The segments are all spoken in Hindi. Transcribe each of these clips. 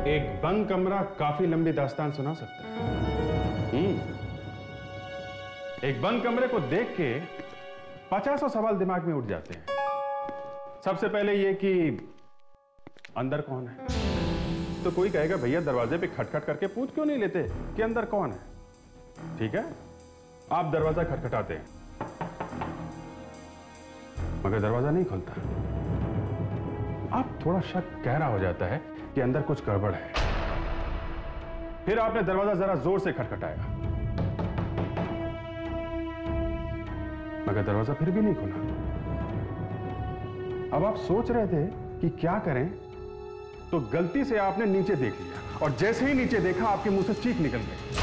एक बंद कमरा काफी लंबी दास्तान सुना सकता है। एक बंद कमरे को देख के 50 सवाल दिमाग में उठ जाते हैं। सबसे पहले ये कि अंदर कौन है। तो कोई कहेगा भैया दरवाजे पे खटखट करके पूछ क्यों नहीं लेते कि अंदर कौन है। ठीक है, आप दरवाजा खटखटाते हैं मगर दरवाजा नहीं खुलता। आप थोड़ा शक गहरा हो जाता है कि अंदर कुछ गड़बड़ है। फिर आपने दरवाजा जरा जोर से खटखटाया मगर दरवाजा फिर भी नहीं खुला। अब आप सोच रहे थे कि क्या करें, तो गलती से आपने नीचे देख लिया और जैसे ही नीचे देखा आपके मुंह से चीख निकल गई।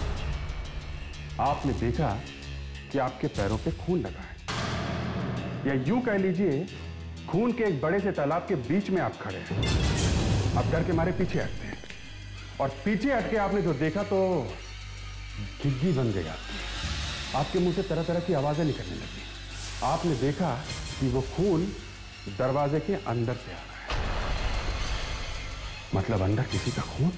आपने देखा कि आपके पैरों पे खून लगा है, या यूं कह लीजिए खून के एक बड़े से तालाब के बीच में आप खड़े हैं। आप डर के मारे पीछे हटते हैं और पीछे हटके आपने जो देखा तो घिग्गी बन गया। आपके मुंह से तरह तरह की आवाजें निकलने लगी। आपने देखा कि वो खून दरवाजे के अंदर से आ रहा है, मतलब अंदर किसी का खून।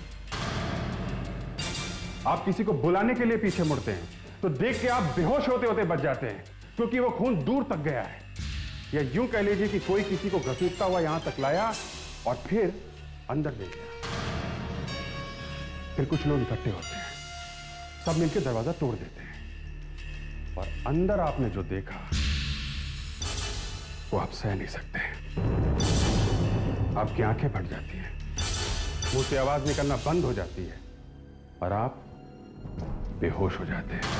आप किसी को बुलाने के लिए पीछे मुड़ते हैं तो देख के आप बेहोश होते होते बच जाते हैं, क्योंकि वो खून दूर तक गया है। या यूं कह लीजिए कि कोई किसी को घसीटता हुआ यहां तक लाया और फिर अंदर ले गया। फिर कुछ लोग इकट्ठे होते हैं, सब मिलकर दरवाजा तोड़ देते हैं और अंदर आपने जो देखा वो आप सह नहीं सकते। आपकी आंखें फट जाती हैं, मुंह से आवाज निकलना बंद हो जाती है और आप बेहोश हो जाते हैं।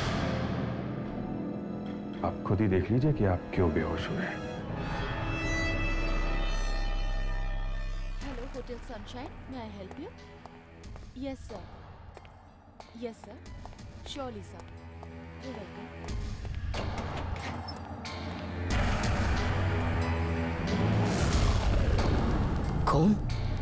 आप खुद ही देख लीजिए कि आप क्यों बेहोश हुए। Hello hotel Sunshine, may I help you? Yes sir, yes sir, surely sir, you welcome. कौन?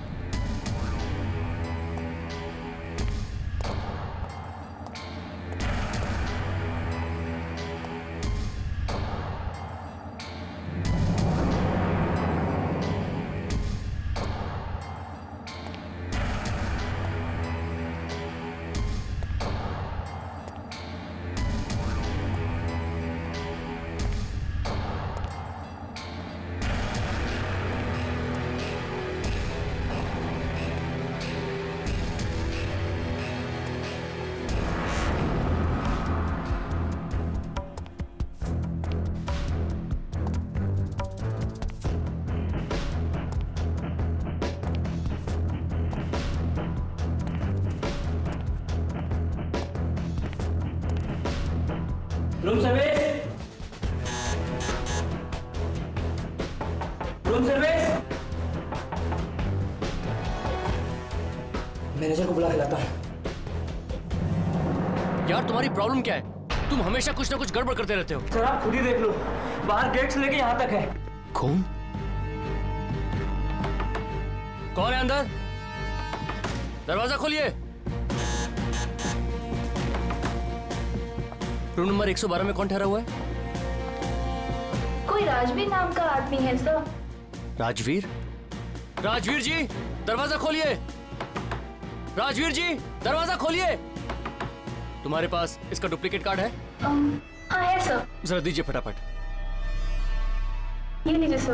Room service, room service. Manager को बुला के लाता हूं। यार तुम्हारी प्रॉब्लम क्या है? तुम हमेशा कुछ ना कुछ गड़बड़ करते रहते हो। सर आप खुद ही देख लो, बाहर गेट से लेके यहाँ तक है। कौन? कौन है अंदर? दरवाजा खोलिए। रूम नंबर 112 में कौन ठहरा हुआ है? कोई राजवीर नाम का आदमी है सर। राजवीर? राजवीर जी दरवाजा खोलिए। राजवीर जी दरवाजा खोलिए। तुम्हारे पास इसका डुप्लीकेट कार्ड है? हाँ है सर। जरा दीजिए फटाफट। ये लीजिए सर।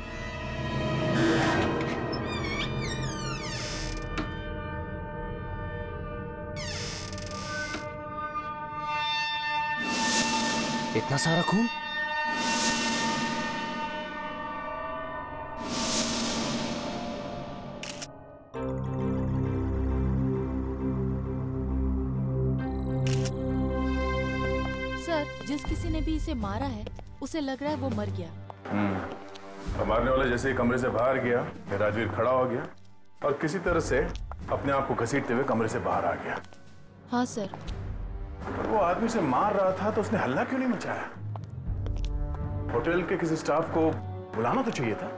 इतना सारा खून? सर, जिस किसी ने भी इसे मारा है उसे लग रहा है वो मर गया। मारने वाला जैसे ही कमरे से बाहर गया, फिर राजवीर खड़ा हो गया और किसी तरह से अपने आप को घसीटते हुए कमरे से बाहर आ गया। हाँ सर। और वो आदमी से मार रहा था तो उसने हल्ला क्यों नहीं मचाया? होटल के किसी स्टाफ को बुलाना तो चाहिए था।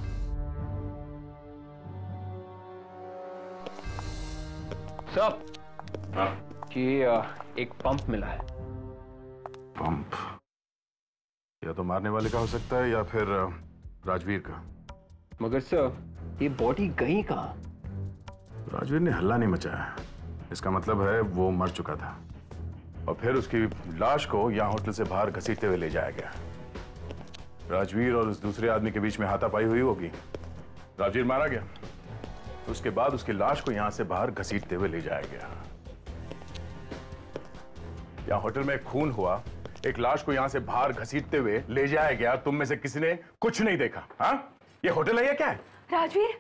सब हाँ। ये एक पंप मिला है। पंप? या तो मारने वाले का हो सकता है या फिर राजवीर का। मगर सर ये बॉडी गई कहाँ? राजवीर ने हल्ला नहीं मचाया, इसका मतलब है वो मर चुका था और फिर उसकी लाश को यहाँ होटल से बाहर घसीटते हुए ले जाया गया। राजवीर और उस दूसरे आदमी के बीच में हाथापाई हुई होगी। राजवीर मारा गया, उसके बाद उसकी लाश को यहां से बाहर घसीटते हुए ले जाया गया। यहाँ होटल में खून हुआ, एक लाश को यहां से बाहर घसीटते हुए ले जाया गया। तुम में से किसी ने कुछ नहीं देखा? हाँ, ये होटल है या क्या है? राजवीर,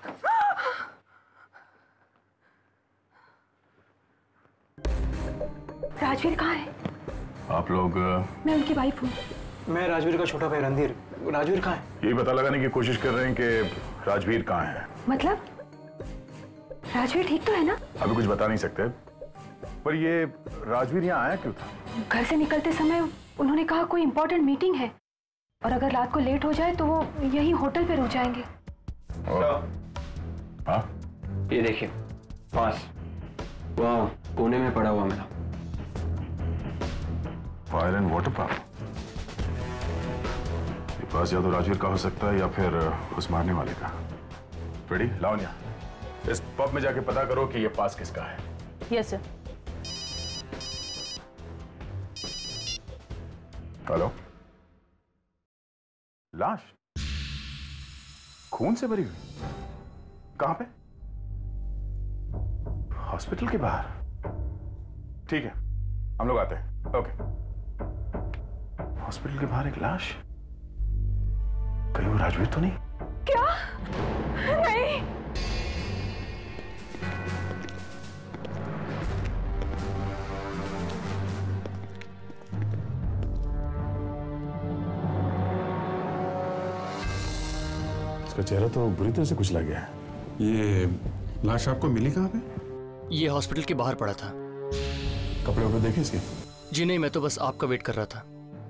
राजवीर कहाँ है? आप लोग? मैं उनकी वाइफ हूँ। मैं राजवीर का छोटा भाई रणधीर। राजवीर कहाँ है? ये पता लगाने की कोशिश कर रहे हैं कि राजवीर कहाँ है। मतलब राजवीर ठीक तो है ना? अभी कुछ बता नहीं सकते, पर ये राजवीर यहाँ आया क्यों था? घर से निकलते समय उन्होंने कहा कोई इंपॉर्टेंट मीटिंग है और अगर रात को लेट हो जाए तो वो यहीं होटल पे रुक जाएंगे। हाँ, ये देखिए पास वहाँ कोने में पड़ा हुआ मिला। Fire and water pump. ये पास या तो राजवीर का हो सकता है या फिर उस मारने वाले का। फ्रेडी, लावण्या, इस पब में जाके पता करो कि ये पास किसका है। Yes sir. हेलो, लाश खून से भरी हुई, कहां पे? हॉस्पिटल के बाहर। ठीक है, हम लोग आते हैं। ओके। हॉस्पिटल के बाहर एक लाश, कहीं वो राजवीर तो नहीं? क्या? नहीं। इसका चेहरा तो बुरी तरह से कुचला गया है। ये लाश आपको मिली कहाँ पे? ये हॉस्पिटल के बाहर पड़ा था। कपड़े वपड़े देखे इसके? जी नहीं, मैं तो बस आपका वेट कर रहा था।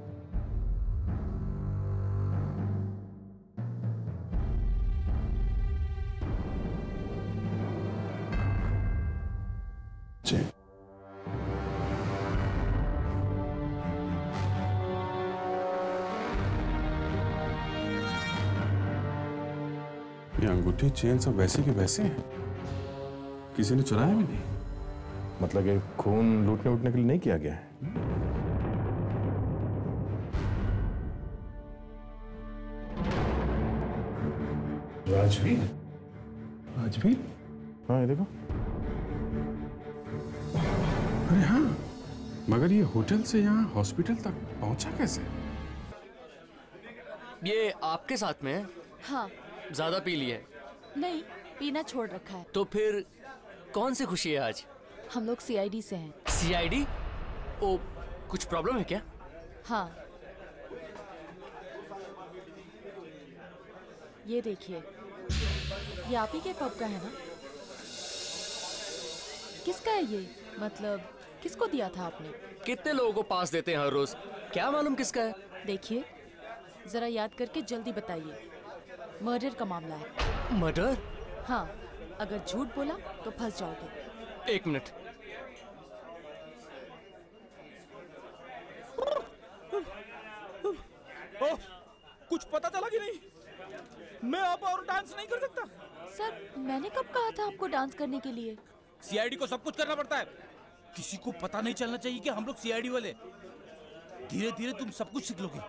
जी। ये अंगूठी चेन सब वैसे के वैसे हैं, किसी ने चुराया भी नहीं। मतलब ये खून लूटने उठने के लिए नहीं किया गया है। राजवीर? राजवीर? हाँ, ये देखो। अरे हाँ, मगर ये होटल से यहाँ हॉस्पिटल तक पहुंचा कैसे? ये आपके साथ में है? हाँ। ज्यादा पी लिया है? नहीं, पीना छोड़ रखा है। तो फिर कौन सी खुशी है आज? हम लोग सीआईडी से हैं। सीआईडी? ओ, कुछ प्रॉब्लम है क्या? हाँ, ये देखिए, ये आप ही के पब का है ना? किसका है ये? मतलब किसको दिया था आपने? कितने लोगों को पास देते हैं हर रोज, क्या मालूम किसका है? देखिए, जरा याद करके जल्दी बताइए। मर्डर का मामला है। मर्डर? हाँ, अगर झूठ बोला तो फंस जाओगे। एक मिनट। कुछ पता चला कि नहीं? मैं अब और डांस नहीं कर सकता। सर, मैंने कब कहा था आपको डांस करने के लिए? सीआईडी को सब कुछ करना पड़ता है। किसी को पता नहीं चलना चाहिए कि हम लोग सीआईडी वाले। धीरे धीरे तुम सब कुछ सीख लोगे।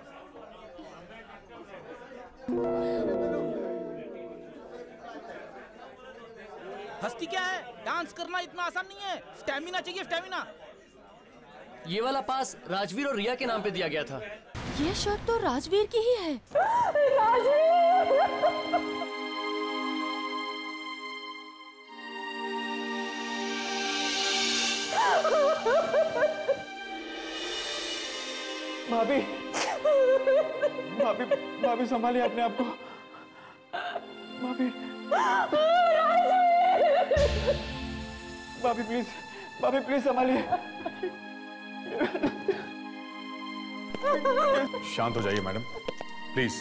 हस्ती क्या है? डांस करना इतना आसान नहीं है। स्टैमिना चाहिए, स्टैमिना। ये वाला पास राजवीर और रिया के नाम पे दिया गया था। ये शर्ट तो राजवीर की ही है। भाभी, भाभी, भाभी संभालिए अपने आप को। भाभी, भाभी प्लीज, भाभी प्लीज संभालिए। शांत हो जाइए मैडम, प्लीज।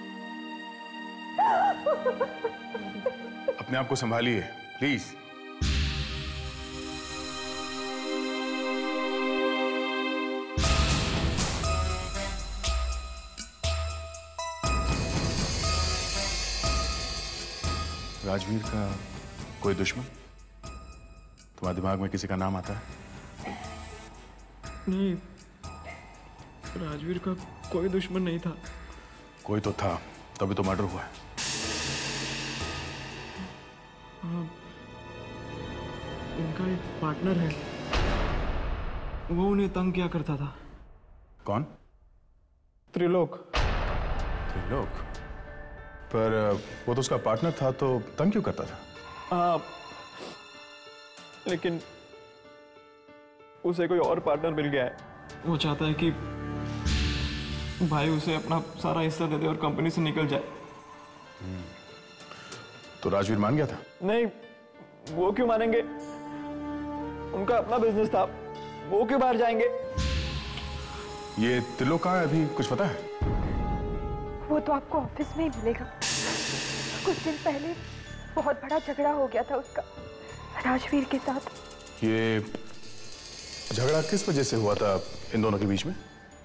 अपने आप को संभालिए, प्लीज। राजवीर का कोई दुश्मन? तुम्हारे दिमाग में किसी का नाम आता है? नहीं, राजवीर का कोई दुश्मन नहीं था। कोई तो था, तभी तो मर्डर हुआ है। हाँ, उनका एक पार्टनर है, वो उन्हें तंग किया करता था। कौन? त्रिलोक। त्रिलोक? पर वो तो उसका पार्टनर था, तो तंग क्यों करता था? हाँ, लेकिन उसे कोई और पार्टनर मिल गया है। वो चाहता है कि भाई उसे अपना सारा हिस्सा दे दे और कंपनी से निकल जाए। तो राजवीर मान गया था? नहीं, वो क्यों मानेंगे? उनका अपना बिजनेस था, वो क्यों बाहर जाएंगे? ये त्रिलोक कहाँ है अभी, कुछ पता है? वो तो आपको ऑफिस में ही मिलेगा। कुछ दिन पहले बहुत बड़ा झगड़ा हो गया था उसका राजवीर के साथ। ये झगड़ा किस वजह से हुआ था इन दोनों के बीच में?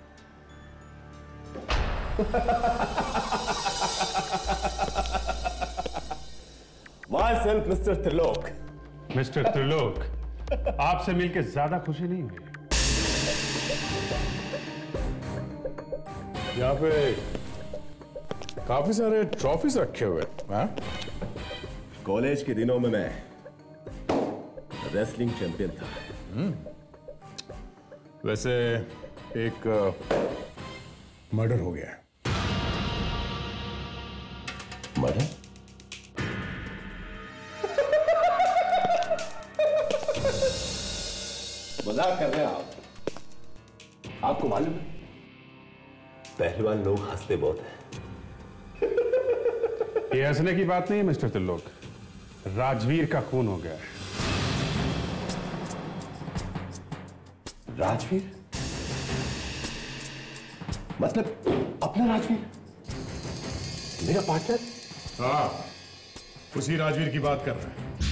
Myself, Mr. Trilok. Mister Trilok, आपसे मिलकर ज्यादा खुशी नहीं हुई। यहाँ पे काफी सारे ट्रॉफीज रखे हुए हैं। कॉलेज के दिनों में मैं रेसलिंग चैंपियन था। वैसे एक मर्डर हो गया है। मर्डर? मजाक कर रहे हैं आप? आपको मालूम है, पहलवान लोग हंसते बहुत हैं। ये हंसने की बात नहीं है मिस्टर त्रिलोक, राजवीर का खून हो गया है। राजवीर? मतलब अपना राजवीर? मेरा पार्टनर? हाँ, उसी राजवीर की बात कर रहे हैं।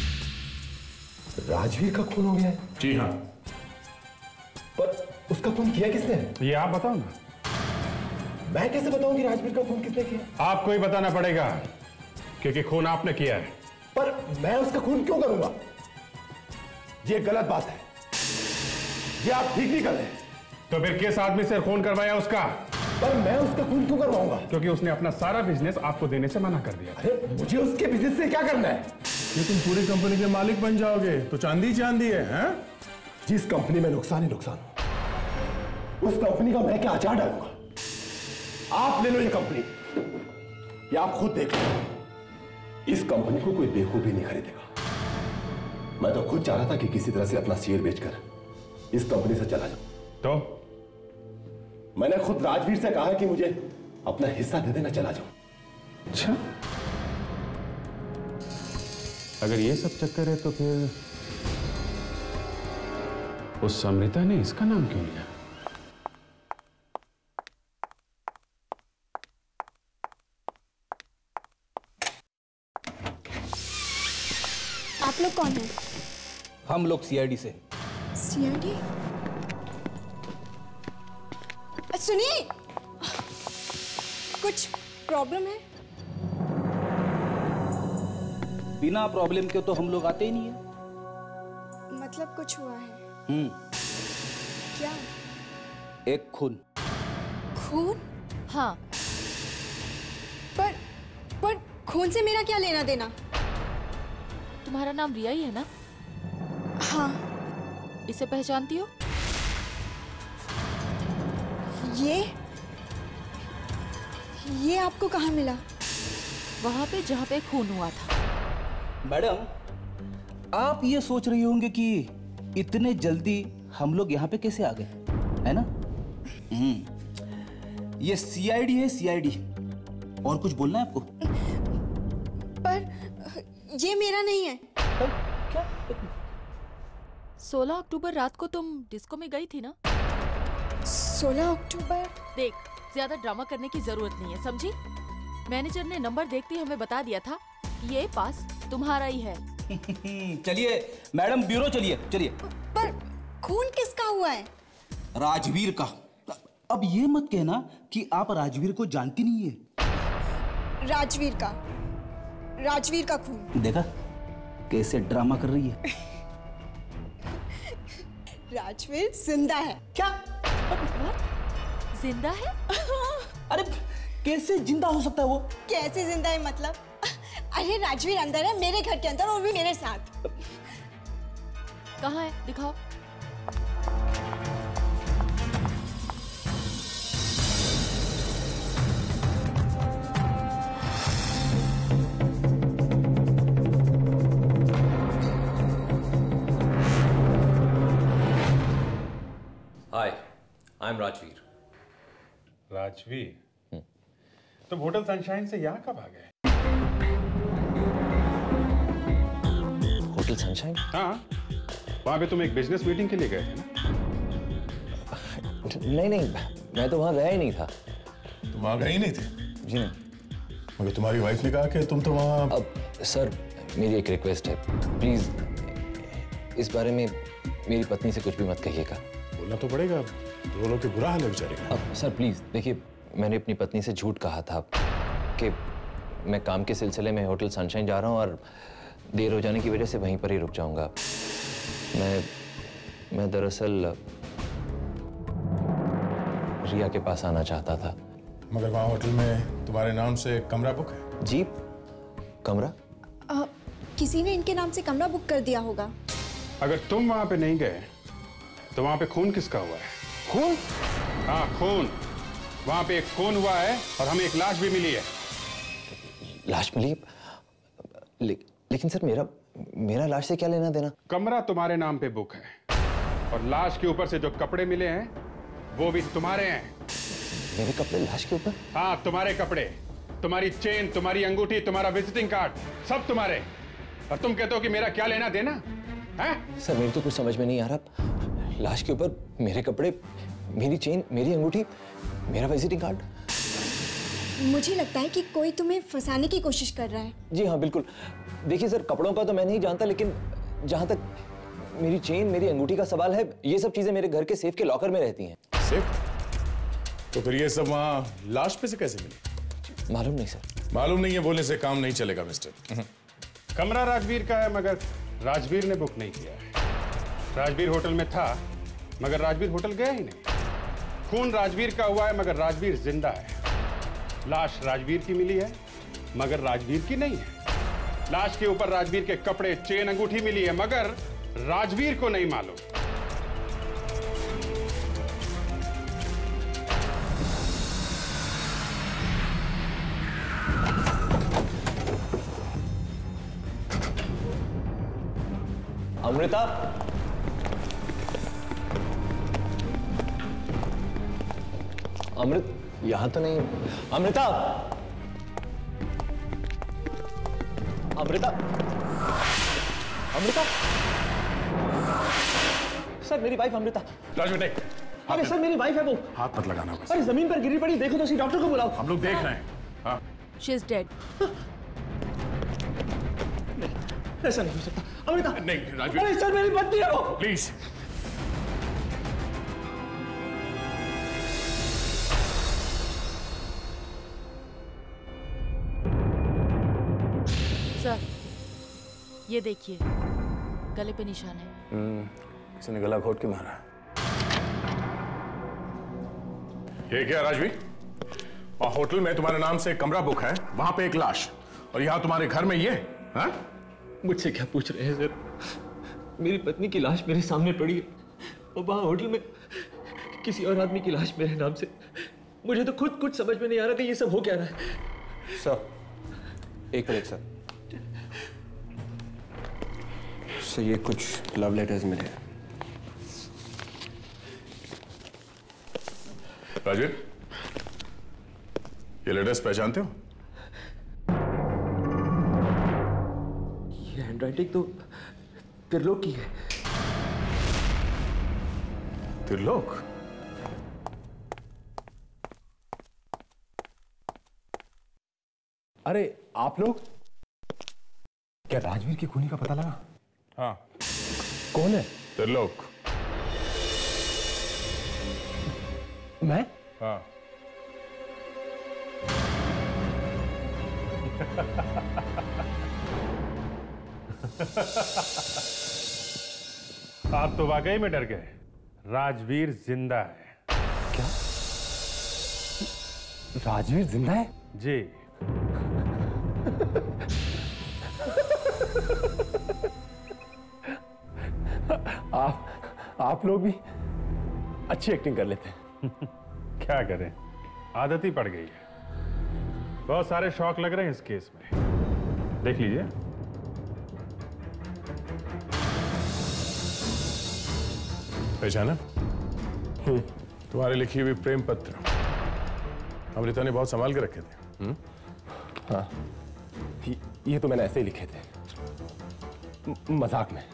राजवीर का खून हो गया है? जी हाँ। पर उसका खून किया किसने? ये आप बताओ ना। मैं कैसे बताऊं कि राजवीर का खून किसने किया? आपको ही बताना पड़ेगा, क्योंकि खून आपने किया है। पर मैं उसका खून क्यों करूंगा? ये गलत बात है, ये आप ठीक नहीं कर रहे। तो फिर किस आदमी से खून करवाया उसका? पर मैं उसका खून क्यों करवाऊंगा? क्योंकि उसने अपना सारा बिजनेस आपको देने से मना कर दिया। अरे मुझे उसके बिजनेस से क्या करना है? ये तुम पूरी कंपनी के मालिक बन जाओगे तो चांदी चांदी है, हैं? जिस कंपनी में नुकसान ही नुकसान हो, उस कंपनी का मैं क्या अचार डालूंगा? आप ले लो ये कंपनी, या आप खुद देख लो। इस कंपनी को कोई बेवकूफ भी नहीं खरीदेगा। मैं तो खुद चाह रहा था कि किसी तरह से अपना शेयर बेचकर इस कंपनी से चला जाऊं। तो मैंने खुद राजवीर से कहा कि मुझे अपना हिस्सा दे देना, चला जाऊं। अच्छा, अगर ये सब चक्कर है तो फिर उस समृता ने इसका नाम क्यों लिया? आप लोग कौन हैं? हम लोग सीआईडी से। सीआईडी? सुनिए, कुछ प्रॉब्लम है? बिना प्रॉब्लम के तो हम लोग आते ही नहीं है। मतलब कुछ हुआ है? क्या? एक खून। खून? हाँ। पर खून से मेरा क्या लेना देना? तुम्हारा नाम रिया ही है ना? हाँ। इसे पहचानती हो? ये आपको कहाँ मिला? वहां पे जहाँ पे खून हुआ था। मैडम, आप ये सोच रही होंगे कि इतने जल्दी हम लोग यहाँ पे कैसे आ गए, है ना? ये सीआईडी है, सीआईडी। और कुछ बोलना है आपको? पर ये मेरा नहीं है। क्या? 16 अक्टूबर रात को तुम डिस्को में गई थी ना? 16 अक्टूबर? देख, ज्यादा ड्रामा करने की जरूरत नहीं है, समझी? मैनेजर ने नंबर देखते ही हमें बता दिया था कि ये पास तुम्हारा ही है। चलिए मैडम, ब्यूरो चलिए, चलिए। पर खून किसका हुआ है? राजवीर का। अब ये मत कहना कि आप राजवीर को जानती नहीं है। राजवीर का खून। देखा कैसे ड्रामा कर रही है। राजवीर जिंदा है। क्या? जिंदा है? अरे कैसे जिंदा हो सकता है वो? कैसे जिंदा है मतलब? अरे राजवीर अंदर है, मेरे घर के अंदर, और भी मेरे साथ। कहाँ है? दिखाओ। Hi, I am Rajveer. Rajveer, तुम होटल सनशाइन से यहाँ कब आ गए? Hotel Sunshine? हाँ, वहाँ पे तुम एक बिजनेस मीटिंग के लिए गए थे ना? नहीं, मैं तो वहाँ गया ही नहीं था। तुम वहाँ गए ही नहीं थे? जी नहीं। मगर तुम्हारी वाइफ ने कहा कि तुम तो वहाँ। अब सर, मेरी एक रिक्वेस्ट है, प्लीज इस बारे में मेरी पत्नी से कुछ भी मत कहिएगा। बोलना तो पड़ेगा, दो लोग के बुरा हाल है बेचारे का। अब सर प्लीज देखिए, मैंने अपनी पत्नी से झूठ कहा था कि मैं काम के सिलसिले में होटल सनशाइन जा रहा हूँ और देर हो जाने की वजह से वहीं पर ही रुक जाऊंगा। मैं दरअसल रिया के पास आना चाहता था। मगर वहाँ होटल में तुम्हारे नाम से कमरा बुक है? जी, कमरा? किसी ने इनके नाम से कमरा बुक कर दिया होगा। अगर तुम वहां पे नहीं गए तो वहां पे खून किसका हुआ है? खून? हाँ, खून। वहां पे एक खून हुआ है और हमें एक लाश भी मिली है। लाश मिली? लेकिन सर मेरा लाश से क्या लेना देना? कमरा तुम्हारे नाम पे बुक है और लाश के ऊपर से जो कपड़े मिले हैं वो भी तुम्हारे हैं। मेरे कपड़े लाश के ऊपर? हाँ, तुम्हारे कपड़े, तुम्हारी चेन, तुम्हारी अंगूठी, तुम्हारा विजिटिंग कार्ड, सब तुम्हारे। और तुम कहते हो कि मेरा क्या लेना देना है? सर मेरी तो कुछ समझ में नहीं आ रहा। लाश के ऊपर मेरे कपड़े, मेरी चेन, मेरी अंगूठी, मेरा विजिटिंग कार्ड। मुझे लगता है कि कोई तुम्हें फंसाने की कोशिश कर रहा है। जी हाँ, बिल्कुल। देखिए सर, कपड़ों का तो मैं नहीं जानता, लेकिन जहां तक मेरी चेन, मेरी अंगूठी का सवाल है, ये सब चीजें मेरे घर के सेफ के लॉकर में रहती हैं। सेफ? तो फिर ये सब वहाँ लाश पे से कैसे मिली? मालूम नहीं सर। मालूम नहीं है बोलने से काम नहीं चलेगा मिस्टर। कमरा राजवीर का है मगर राजवीर ने बुक नहीं किया है। राजवीर होटल में था मगर राजवीर होटल गया ही नहीं। खून राजवीर का हुआ है मगर राजवीर जिंदा है। लाश राजवीर की मिली है मगर राजवीर की नहीं है। लाश के ऊपर राजवीर के कपड़े, चेन, अंगूठी मिली है मगर राजवीर को नहीं मालूम। अमृता, अमृत यहां तो नहीं। अमृता, अमृता, अमृता, सर मेरी वाइफ अमृता। राजवीर नहीं। अरे सर मेरी वाइफ है वो। हाथ मत लगाना बस। अरे जमीन पर गिरी पड़ी, देखो तो सही, डॉक्टर को बुलाओ। हम लोग देख रहे हैं। हाँ। She is dead. ऐसा नहीं हो सकता। अमृता नहीं राजवीर। अरे सर मेरी पत्नी है वो। प्लीज। सर, ये देखिए, गले पे निशान है। किसी ने गला घोट के मारा। ये क्या राजवीर? और होटल में तुम्हारे नाम से कमरा बुक है, वहां पे एक लाश, और यहाँ तुम्हारे घर में ये? हाँ? मुझसे क्या पूछ रहे हैं सर? मेरी पत्नी की लाश मेरे सामने पड़ी है और वहां होटल में किसी और आदमी की लाश मेरे नाम से। मुझे तो खुद कुछ समझ में नहीं आ रहा कि ये सब हो क्या रहा है। सर, एक मिनट सर। सर ये कुछ लव लेटर्स मिले। राजवीर, ये लेटर्स पहचानते हो? ये हैंडराइटिंग तो त्रिलोक की है। त्रिलोक? अरे आप लोग, क्या राजवीर की खूनी का पता लगा? हाँ। कौन है? त्रिलोक। मैं? हाँ। आप तो वाकई में डर गए। राजवीर जिंदा है। क्या? राजवीर जिंदा है? जी। आप लोग भी अच्छी एक्टिंग कर लेते हैं। क्या करें, आदत ही पड़ गई है। बहुत सारे शौक लग रहे हैं इस केस में, देख लीजिए। पहचाना? तुम्हारे लिखी हुई प्रेम पत्र अमृता ने बहुत संभाल के रखे थे। हाँ, ये तो मैंने ऐसे ही लिखे थे, मजाक में।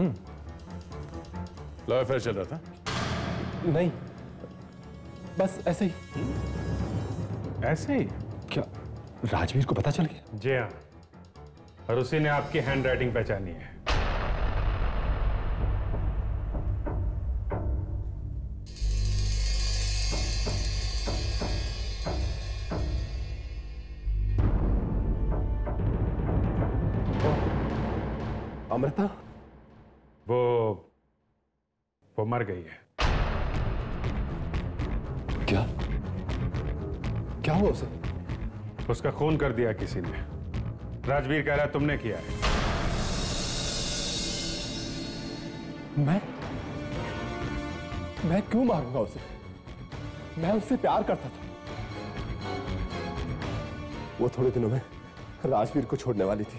लव अफेयर चल रहा था? नहीं, बस ऐसे ही। ऐसे ही? क्या राजवीर को पता चल गया? जी हाँ, और उसी ने आपकी हैंडराइटिंग पहचानी है। अमृता? वो मर गई है। क्या हुआ उसे? उसका खून कर दिया किसी ने। राजवीर कह रहा है तुमने किया है। मैं क्यों मारूंगा उसे? मैं उससे प्यार करता था। वो थोड़े दिनों में राजवीर को छोड़ने वाली थी।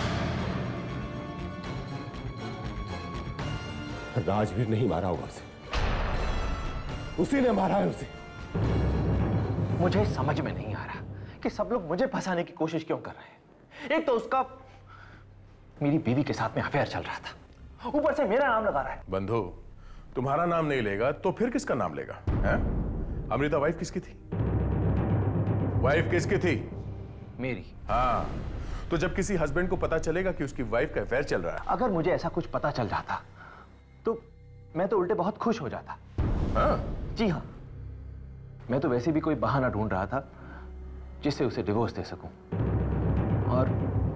राजवीर नहीं मारा होगा उसे, उसी ने मारा है उसे। मुझे समझ में नहीं आ रहा कि सब लोग मुझे फंसाने की कोशिश क्यों कर रहे हैं। एक तो उसका मेरी बीवी के साथ में अफेयर चल रहा था, ऊपर से मेरा नाम लगा रहा है। बंधु, तुम्हारा नाम नहीं लेगा तो फिर किसका नाम लेगा? है? अमृता वाइफ किसकी थी? वाइफ किसकी थी? मेरी। हाँ, तो जब किसी हस्बैंड को पता चलेगा कि उसकी वाइफ का अफेयर चल रहा है, अगर मुझे ऐसा कुछ पता चल जाता तो मैं तो उल्टे बहुत खुश हो जाता। हाँ? जी हाँ, मैं तो वैसे भी कोई बहाना ढूंढ रहा था जिससे उसे डिवोर्स दे सकूं और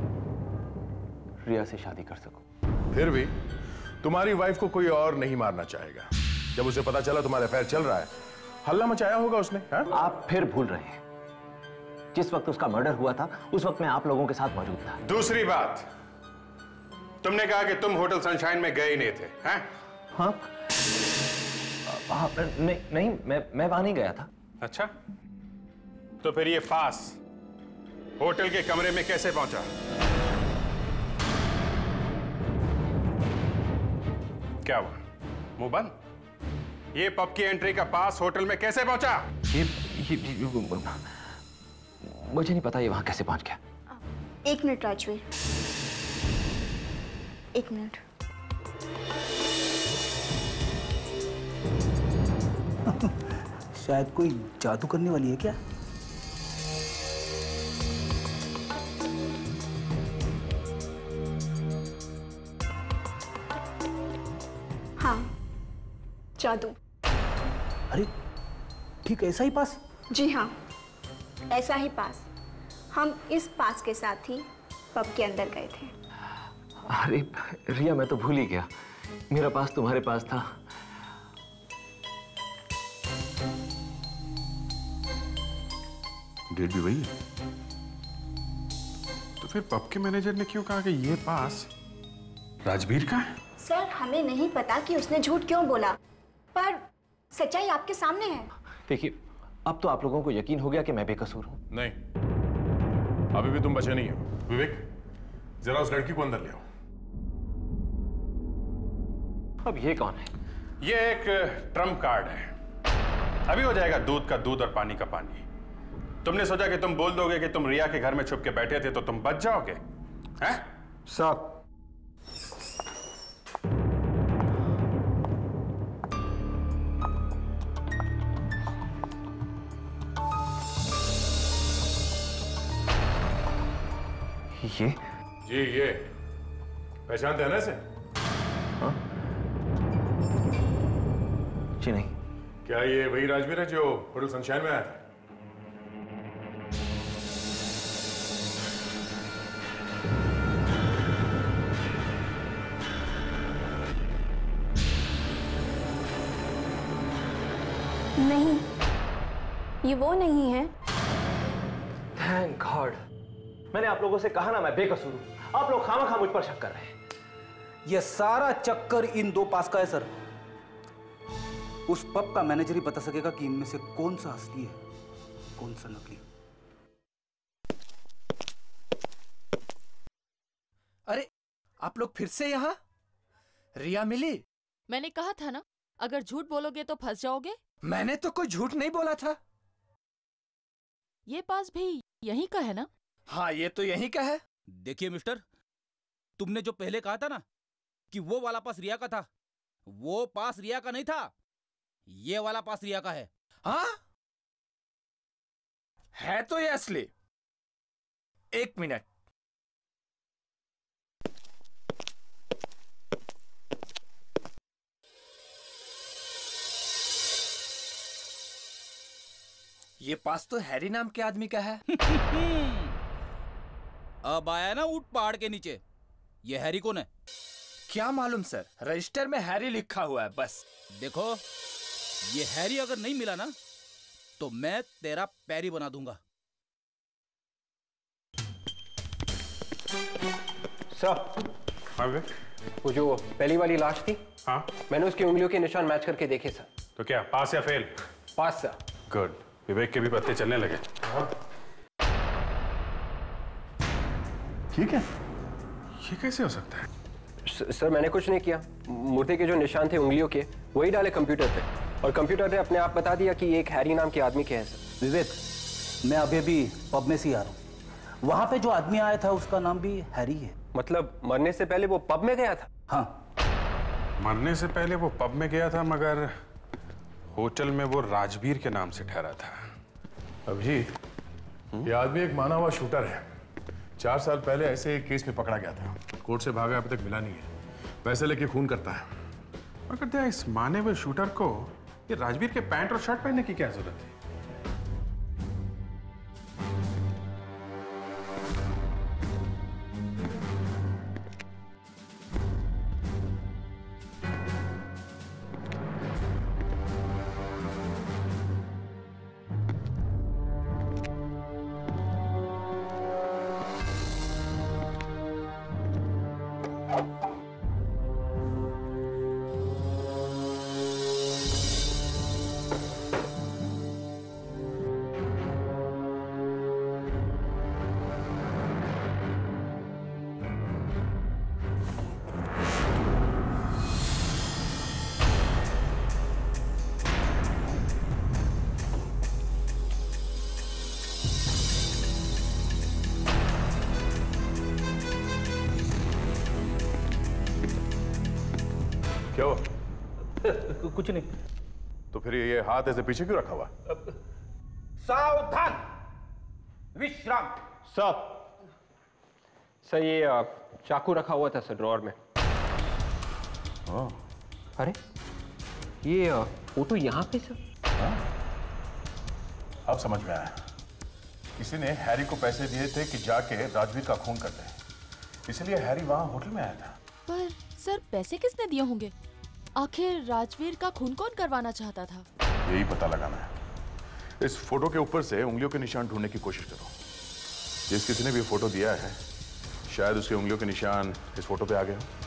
रिया से शादी कर सकूं। फिर भी तुम्हारी वाइफ को कोई और नहीं मारना चाहेगा। जब उसे पता चला तुम्हारा अफेयर चल रहा है, हल्ला मचाया होगा उसने। हा? आप फिर भूल रहे हैं, जिस वक्त उसका मर्डर हुआ था उस वक्त मैं आप लोगों के साथ मौजूद था। दूसरी बात, तुमने कहा कि तुम होटल सनशाइन में गए ही नहीं थे। हैं? हाँ? नहीं, मैं वहां नहीं गया था। अच्छा, तो फिर ये पास होटल के कमरे में कैसे पहुंचा? क्या हुआ, मुंह बंद? ये पब की एंट्री का पास होटल में कैसे पहुंचा? ये मुझे नहीं पता ये वहां कैसे पहुंच गया। 1 मिनट राजवीर, 1 मिनट। शायद कोई जादू करने वाली है क्या? हाँ, जादू। अरे ठीक ऐसा ही पास? जी हाँ, ऐसा ही पास। हम इस पास के साथ ही पब के अंदर गए थे। अरे रिया, मैं तो भूल ही गया, मेरा पास तुम्हारे पास था। डेट भी वही है। तो फिर पब के मैनेजर ने क्यों कहा कि ये पास राजवीर का है? सर, हमें नहीं पता कि उसने झूठ क्यों बोला, पर सच्चाई आपके सामने है। देखिए, अब तो आप लोगों को यकीन हो गया कि मैं बेकसूर हूं। नहीं, अभी भी तुम बचे नहीं हो। विवेक, जरा उस लड़की को अंदर ले आओ। अब ये कौन है? ये एक ट्रम्प कार्ड है। अभी हो जाएगा दूध का दूध और पानी का पानी। तुमने सोचा कि तुम बोल दोगे कि तुम रिया के घर में छुप के बैठे थे तो तुम बच जाओगे? हैं? साहब, ये? जी, ये पहचानते हैं ना इसे? हाँ? जी नहीं। क्या ये वही राजवीर है जो होटल सनशाइन में आया था? ये वो नहीं है। Thank God. मैंने आप लोगों से कहा ना मैं बेकसूर हूं। आप लोग खामखा मुझ पर शक कर रहे हैं। ये सारा चक्कर इन 2 पास का है सर। उस पब का मैनेजर ही बता सकेगा कि इनमें से कौन सा असली है, कौन सा नकली। अरे आप लोग फिर से यहाँ? रिया मिली? मैंने कहा था ना, अगर झूठ बोलोगे तो फंस जाओगे। मैंने तो कोई झूठ नहीं बोला था। ये पास भी यहीं का है ना? हाँ, ये तो यहीं का है। देखिए मिस्टर, तुमने जो पहले कहा था ना कि वो वाला पास रिया का था, वो पास रिया का नहीं था, ये वाला पास रिया का है। हाँ? है तो ये असली। 1 मिनट। ये पास तो हैरी नाम के आदमी का है। अब आया ना ऊंट पहाड़ के नीचे। ये हैरी कौन है? क्या मालूम सर, रजिस्टर में हैरी लिखा हुआ है बस। देखो, ये हैरी अगर नहीं मिला ना तो मैं तेरा पैरी बना दूंगा। सर, हाँ वो जो पहली वाली लाश थी, हाँ मैंने उसकी उंगलियों के निशान मैच करके देखे सर। तो क्या पास या fail? Pass sir. Good. Vivek के भी पत्ते चलने लगे। ठीक है, ये कैसे हो सकता है? सर मैंने कुछ नहीं किया। मुर्दे के जो निशान थे उंगलियों के, वही डाले कंप्यूटर पे, और कंप्यूटर ने अपने आप बता दिया कि ये एक हैरी नाम के आदमी के हैं सर। विवेक, मैं अभी पब में से आ रहा हूँ। वहां पे जो आदमी आया था उसका नाम भी हैरी है। मतलब मरने से पहले वो पब में गया था? हाँ, मरने से पहले वो पब में गया था, मगर होटल में वो राजवीर के नाम से ठहरा था। अभिजीत, ये आदमी एक माना हुआ शूटर है। 4 साल पहले ऐसे एक केस में पकड़ा गया था। कोर्ट से भागा, अभी तक मिला नहीं है। पैसे लेके खून करता है। मगर क्या इस माने हुए शूटर को ये राजवीर के पैंट और शर्ट पहनने की क्या जरूरत थी? क्या हुआ? कुछ नहीं। तो फिर ये हाथ ऐसे पीछे क्यों रखा हुआ? सावधान, विश्राम। सर ये चाकू रखा हुआ था सर ड्रॉअर में। अरे ये फोटो यहाँ पे सर? अब समझ में आया। किसी ने हैरी को पैसे दिए थे कि जाके राजवीर का खून कर दे, इसलिए हैरी वहां होटल में आया था। पर सर पैसे किसने दिए होंगे? आखिर राजवीर का खून कौन करवाना चाहता था? यही पता लगाना है। इस फोटो के ऊपर से उंगलियों के निशान ढूंढने की कोशिश करो। जिस किसी ने भी फोटो दिया है, शायद उसके उंगलियों के निशान इस फोटो पे आ गए हो।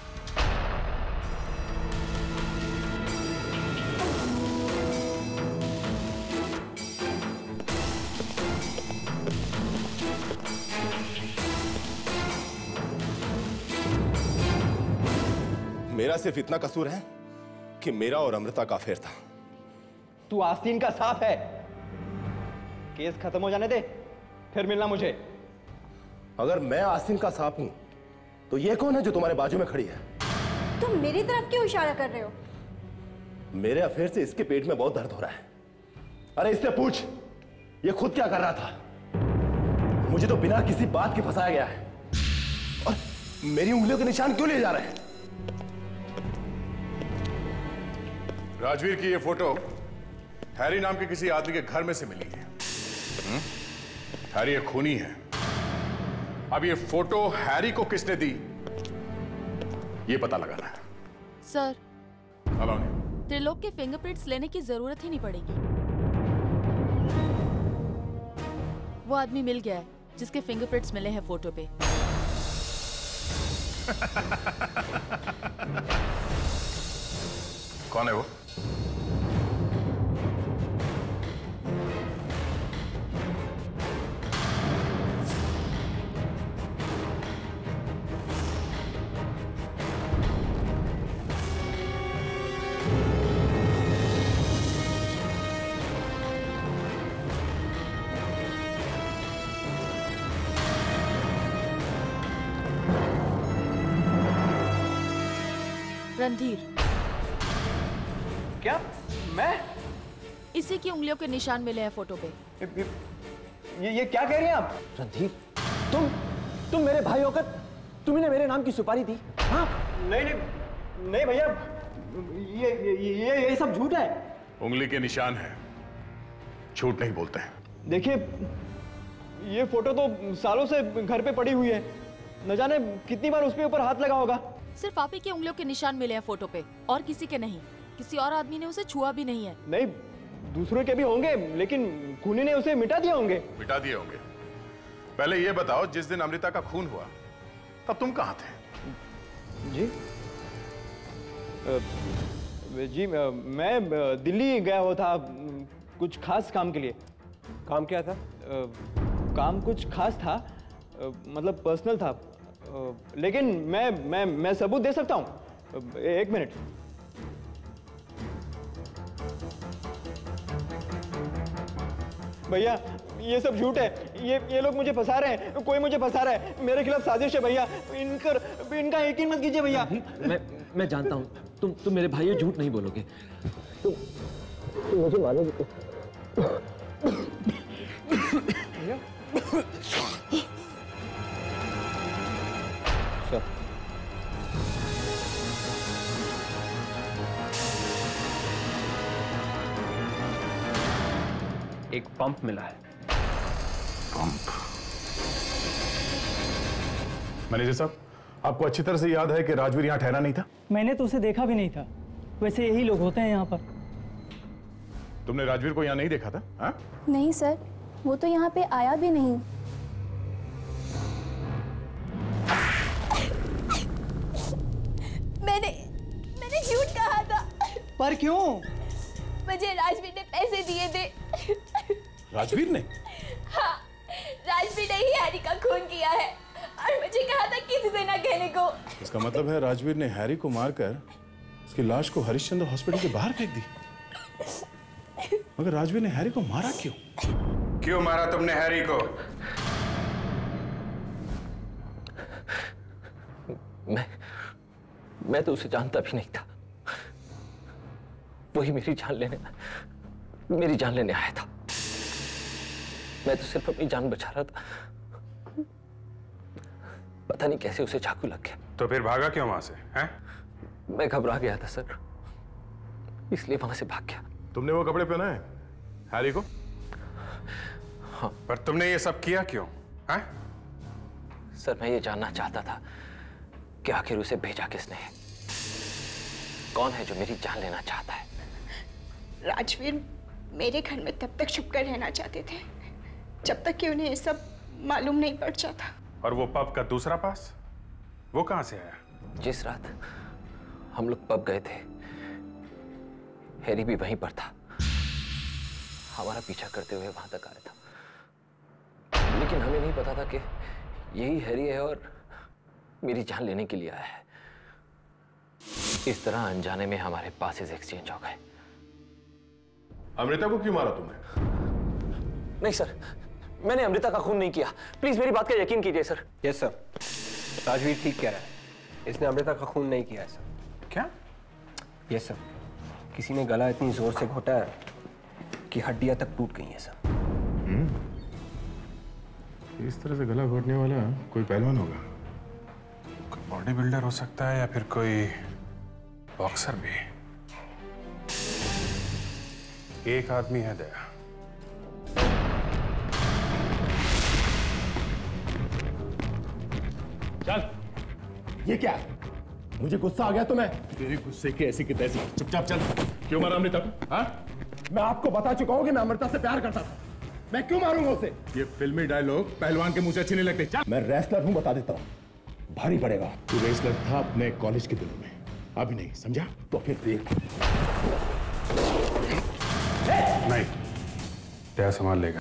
मेरा सिर्फ इतना कसूर है कि मेरा और अमृता का अफेयर था। तू आस्तीन का सांप है। केस खत्म हो जाने दे, फिर मिलना मुझे। अगर मैं आस्तीन का सांप हूं, तो ये कौन है जो तुम्हारे बाजू में खड़ी है? तुम मेरी तरफ क्यों इशारा कर रहे हो? मेरे अफेयर से इसके पेट में बहुत दर्द हो रहा है। अरे इससे पूछ, ये खुद क्या कर रहा था? मुझे तो बिना किसी बात के फंसाया गया है। और मेरी उंगलियों के निशान क्यों ले जा रहे हैं? राजवीर की ये फोटो हैरी नाम के किसी आदमी के घर में से मिली है। हैरी एक खूनी है। अब ये फोटो हैरी को किसने दी, ये पता लगाना है। सर, अलाउनी, त्रिलोक के फिंगरप्रिंट्स लेने की जरूरत ही नहीं पड़ेगी। वो आदमी मिल गया है जिसके फिंगरप्रिंट्स मिले हैं फोटो पे। कौन है वो? रणधीर। क्या? मैं? इसी की उंगलियों के निशान मिले हैं फोटो पे। ये क्या कह रही हैं आप? रणधीर, तुम मेरे भाई होकर तुमने मेरे नाम की सुपारी दी? हाँ? नहीं भैया, ये सब झूठ है। उंगली के निशान है, झूठ नहीं बोलते हैं। देखिए, ये फोटो तो सालों से घर पे पड़ी हुई है, न जाने कितनी बार उसके ऊपर हाथ लगा होगा। सिर्फ आप ही की उंगलियों के निशान मिले हैं फोटो पे, और किसी के नहीं। किसी और आदमी ने उसे छुआ भी नहीं है। नहीं, दूसरों के भी होंगे, लेकिन खूनी ने उसे मिटा दिया होंगे। मिटा दिए होंगे। पहले ये बताओ, जिस दिन अमृता का खून हुआ तब तुम कहाँ थे? जी मैं दिल्ली गया हुआ था कुछ खास काम के लिए। काम क्या था? काम कुछ खास था, मतलब पर्सनल था, लेकिन मैं सबूत दे सकता हूँ। एक मिनट। भैया, ये सब झूठ है। ये लोग मुझे फंसा रहे हैं, कोई मुझे फंसा रहा है। मेरे खिलाफ साजिश है भैया, इनका यकीन मत कीजिए भैया। मैं जानता हूँ तुम मेरे भाई झूठ नहीं बोलोगे। तुम मुझे मारोगे। एक पंप मिला है। पंप? मैनेजर साहब, आपको अच्छी तरह से याद है कि राजवीर यहाँ ठहरा नहीं था? मैंने तो उसे देखा भी नहीं था। वैसे यही लोग होते हैं यहाँ पर। तुमने राजवीर को यहाँ नहीं देखा था? हा? नहीं सर, वो तो यहाँ पे आया भी नहीं। मैंने झूठ कहा था। पर क्यों? मुझे राजवीर ने पैसे दिए थे। राजवीर ने? हाँ, राजवीर ने ही हैरी का खून किया है और मुझे कहा था किसी से ना कहने को। इसका मतलब है राजवीर ने हैरी को मारकर उसकी लाश को हरिश्चंद्र हॉस्पिटल के बाहर फेंक दी। मगर राजवीर ने हैरी को मारा क्यों? क्यों मारा तुमने हैरी को? मैं तो उसे जानता भी नहीं था। वही मेरी जान लेने आया था। मैं तो सिर्फ अपनी जान बचा रहा था। पता नहीं कैसे उसे चाकू लग गया। तो फिर भागा क्यों वहां से? हैं? मैं घबरा गया था सर, इसलिए वहां से भाग गया। तुमने वो कपड़े पहनाए हैरी को? हाँ। पर तुमने ये सब किया क्यों? हैं? सर, मैं ये जानना चाहता था कि आखिर उसे भेजा किसने है। कौन है जो मेरी जान लेना चाहता है? राजवीर मेरे घर में तब तक छुपकर रहना चाहते थे जब तक कि उन्हें ये सब मालूम नहीं पड़ जाता। और वो पब का दूसरा पास, वो कहां से आया? जिस रात हम लोग पब गए थे, हैरी भी वहीं पर था। हमारा पीछा करते हुए वहां तक आया था, लेकिन हमें नहीं पता था कि यही हैरी है और मेरी जान लेने के लिए आया है। इस तरह अनजाने में हमारे पासेस एक्सचेंज हो गए। अमृता को क्यों मारा तुमने? नहीं सर, मैंने अमृता का खून नहीं किया। प्लीज मेरी बात का यकीन कीजिए सर। यस सर, राजवीर ठीक कह रहा है। इसने अमृता का खून नहीं किया है सर। क्या? यस सर, किसी ने गला इतनी जोर से घोटा है कि हड्डियां तक टूट गई हैं सर। इस तरह से गला घोटने वाला कोई पहलवान होगा। कोई बॉडी बिल्डर हो सकता है या फिर कोई बॉक्सर भी। एक आदमी है दया। चल, ये क्या? मुझे गुस्सा आ गया तुम्हें? तेरे गुस्से की ऐसी की तैसी। चुपचाप चल। क्यों मारा अमृता को? हाँ? मैं आपको बता चुका हूं कि मैं अमृता से प्यार करता था। मैं क्यों मारूंगा उसे? ये फिल्मी डायलॉग पहलवान के मुंह से अच्छे नहीं लगते। चल। मैं रेसलर हूं, बता देता हूं। भारी पड़ेगा। तू रेसलर था अपने कॉलेज के दिनों में, अभी नहीं, समझा? तो फिर देख। नहीं, तेरा संभाल लेगा।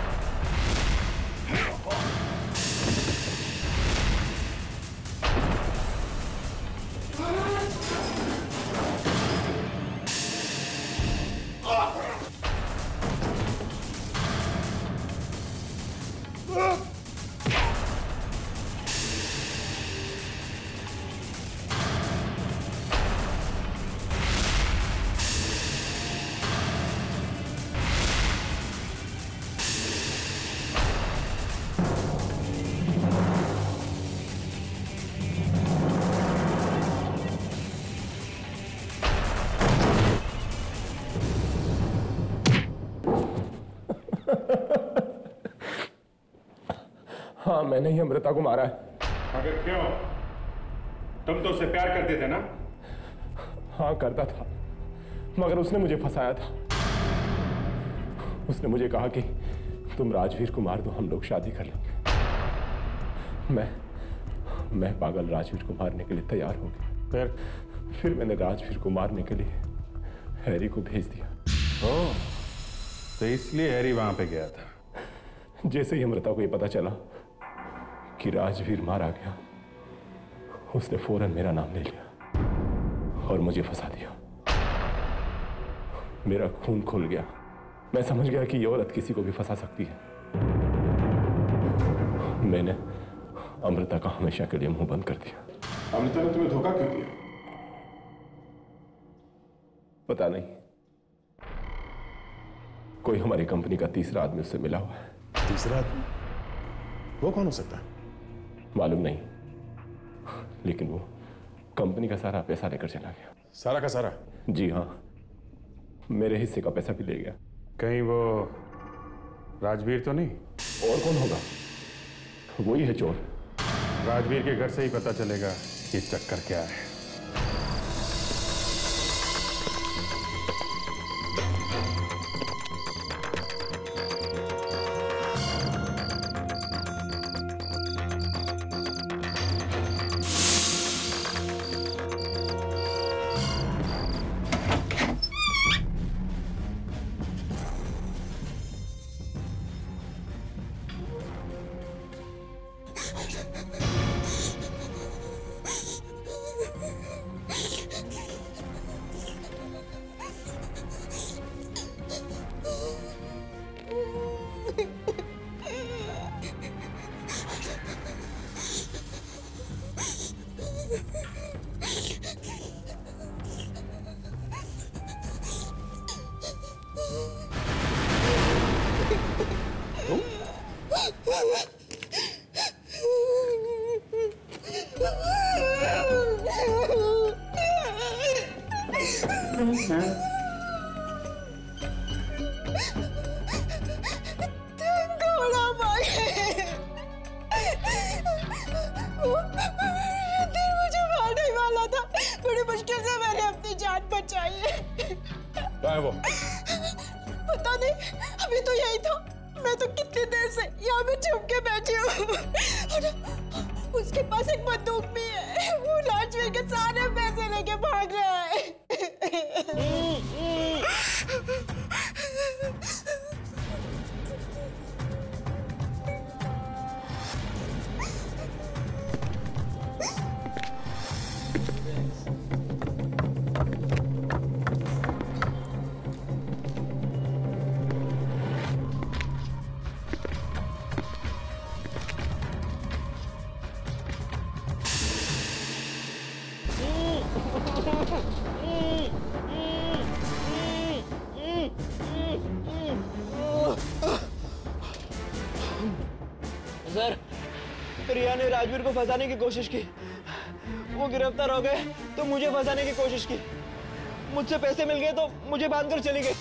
हाँ, मैंने ही अमृता को मारा है। अगर क्यों? तुम तो उससे प्यार करते थे ना? हाँ, करता था, मगर उसने मुझे फंसाया था। उसने मुझे कहा कि तुम राजवीर को मार दो, हम लोग शादी कर लेंगे। मैं पागल राजवीर को मारने के लिए तैयार हो गया। फिर मैंने राजवीर को मारने के लिए हैरी को भेज दिया। ओह, तो इसलिए हैरी वहां पे गया था। जैसे ही अमृता को यह पता चला कि राजवीर मारा गया, उसने फौरन मेरा नाम ले लिया और मुझे फंसा दिया। मेरा खून खुल गया। मैं समझ गया कि ये औरत किसी को भी फंसा सकती है। मैंने अमृता का हमेशा के लिए मुंह बंद कर दिया। अमृता ने तुम्हें धोखा क्यों दिया? पता नहीं, कोई हमारी कंपनी का तीसरा आदमी उससे मिला हुआ है। तीसरा आदमी? वो कौन हो सकता है? मालूम नहीं, लेकिन वो कंपनी का सारा पैसा लेकर चला गया। सारा का सारा? जी हाँ, मेरे हिस्से का पैसा भी ले गया। कहीं वो राजवीर तो नहीं? और कौन होगा? वही है चोर। राजवीर के घर से ही पता चलेगा ये चक्कर क्या है। पता नहीं, अभी तो यही था। मैं तो कितनी देर से यहाँ पे छुप के बैठी हूँ। उसके पास एक बंदूक भी है। वो राजवीर के सारे पैसे लेके भाग रहा है। सर, रिया ने राजवीर को फंसाने की कोशिश की। वो गिरफ्तार हो गए तो मुझे फंसाने की कोशिश की। मुझसे पैसे मिल गए तो मुझे बांधकर चली गई।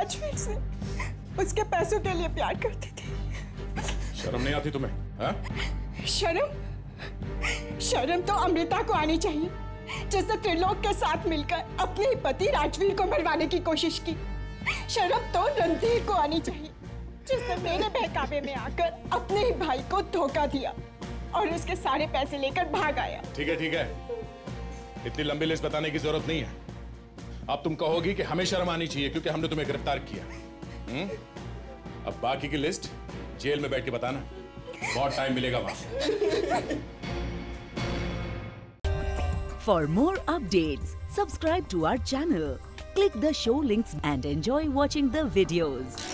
राजवीर से उसके पैसों के लिए प्यार करती थी। शर्म नहीं आती तुम्हें? हाँ? शर्म तो अमृता को आनी चाहिए, जिसने त्रिलोक के साथ मिलकर अपने ही पति राजवीर को मरवाने की कोशिश की। शर्म तो रणधीर को आनी चाहिए, जिसने मेरे बहकावे में आकर अपने ही भाई को धोखा दिया और उसके सारे पैसे लेकर भाग आया। ठीक है, इतनी लंबी लिस्ट बताने की जरूरत नहीं है। अब तुम कहोगी कि हमें शर्म आनी चाहिए क्योंकि हमने तुम्हें गिरफ्तार किया। अब बाकी की लिस्ट जेल में बैठ के बताना, बहुत टाइम मिलेगा वहां। For more updates, subscribe to our channel, click the show links and enjoy watching the videos.